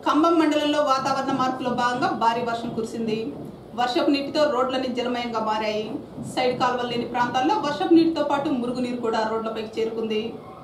ఖమ్మం మండలంలో వాతావరణ మార్పులో భాగంగా భారీ వర్షం కురిసింది. వర్షపు నీటితో రోడ్లన్నీ జలమయంగా మారాయి. సైడ్ కాలువలు లేని ప్రాంతాల్లో వర్షపు నీటితో పాటు మురుగునీరు కూడా రోడ్లపైకి చేరుకుంది.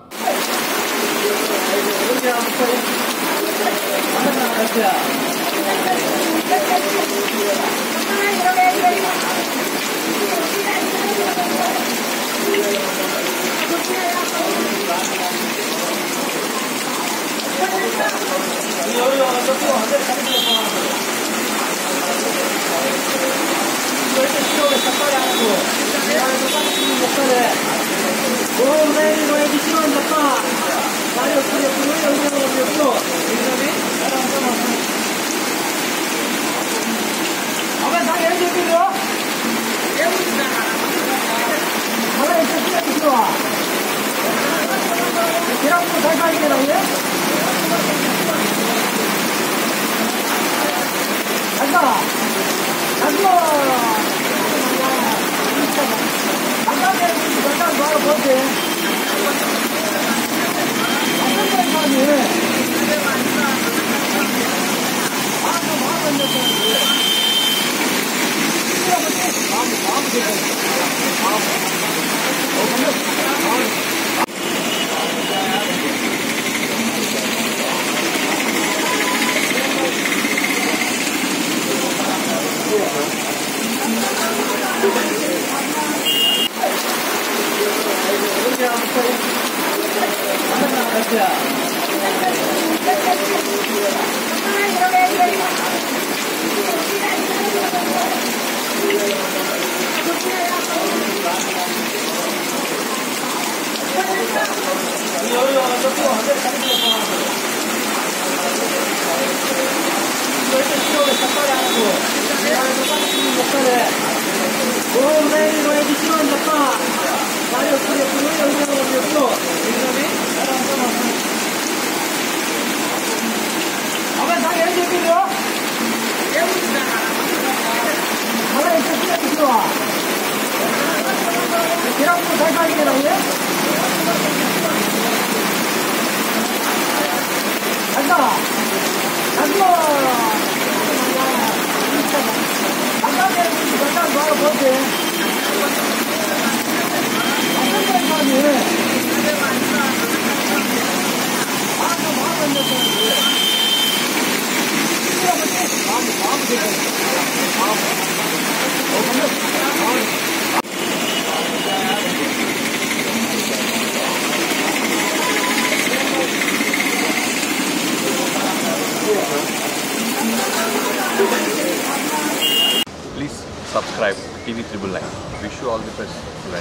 Please subscribe TV Triple Nine. Wish you all the best.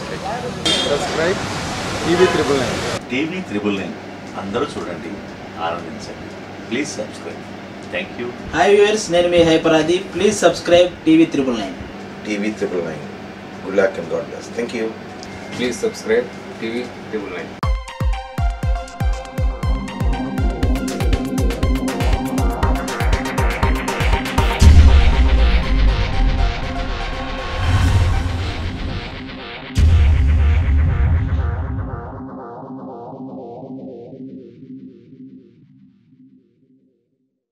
Subscribe TV Triple Nine. TV Triple Nine. అందరూ చూడండి, ఆనందించండి. Please subscribe. Thank you. Hi viewers, నేను మీ హైపరాది. Please subscribe TV Triple Nine. TV Triple Nine. Good luck and God bless. Thank you. Please subscribe TV Triple Nine.